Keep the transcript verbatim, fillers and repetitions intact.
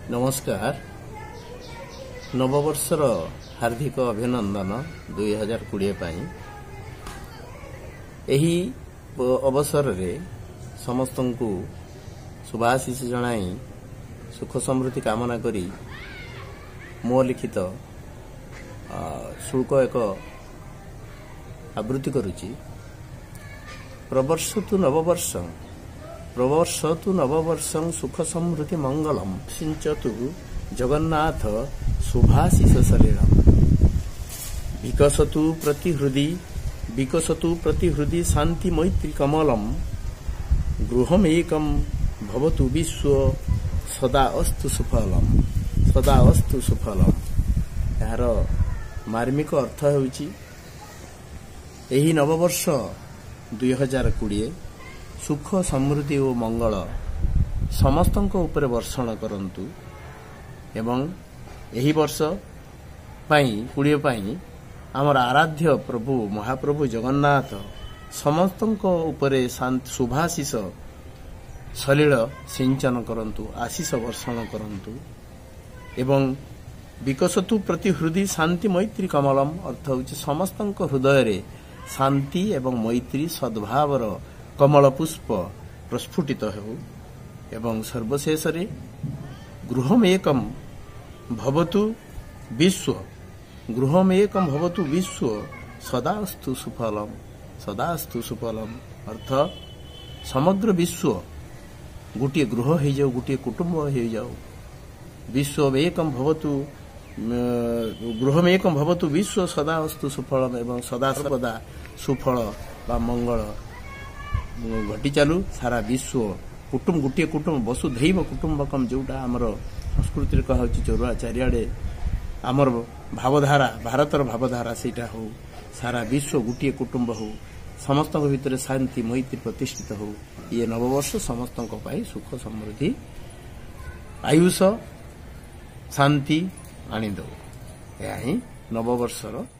नमस्कार। नववर्षर हार्दिक अभिनंदन दुई हजार कोड़े एही अवसर रे समस्त को शुभाशीष जनाई सुख समृद्धि कामना करी मो लिखित शुल्क एक आवृत्ति करुची। प्रवर्षतु नववर्ष प्रवर्षतु नववर्षं सुख समृद्धि मंगलम सिंचतु जगन्नाथ शुभाशीष सलिलम विकसतु प्रतिहृदि विकसतु प्रतिहृदि शांति मैत्री कमलम गृहमेकम भवतु विश्व सदा अस्तु सुफलम सदा अस्तु सुफलम। यार मार्मिक अर्थ होउची एही नववर्ष दुई हजार कोड़े सुख समृद्धि और मंगल समस्त ऊपर वर्षण करंतु एवं एही वर्ष पाई कोड़े पाई आमर आराध्य प्रभु महाप्रभु जगन्नाथ समस्त ऊपर शुभाशीष सलिल सिंचन करंतु आशीष वर्षण करंतु एवं विकसतु प्रतिहृदि शांति मैत्री कमलम अर्थ होउछि समस्त हृदय रे शांति एवं मैत्री सद्भावर कमल पुष्प प्रस्फुटित हो एवं सर्वशेष रे गृहमेकम भवतु विश्व गृहमेकम भवतु विश्व सदास्तु सुफलम सदास्तु सुफलम अर्थ समग्र विश्व गोटे गृह हो जाओ गोटे कुटुंब हो जाओ विश्व एकम भवतु गृहमेकम भवतु विश्व सदास्तु सुफलम एवं सदा सर्वदा सुफल बा मंगल घटी चालू सारा विश्व कुटुंब गोटे कुटुंब वसुधैव कुटुंबकम जोटा आमर संस्कृति कह चोरुआ चारिआडे आमर भावधारा भारतर भावधारा सेटा हो सारा विश्व गोटे कुटुंब हो समस्त भितर शांति मैत्री प्रतिष्ठित हो ये नववर्ष समस्त सुख समृद्धि आयुष शांति आनी दो यह ही नववर्षर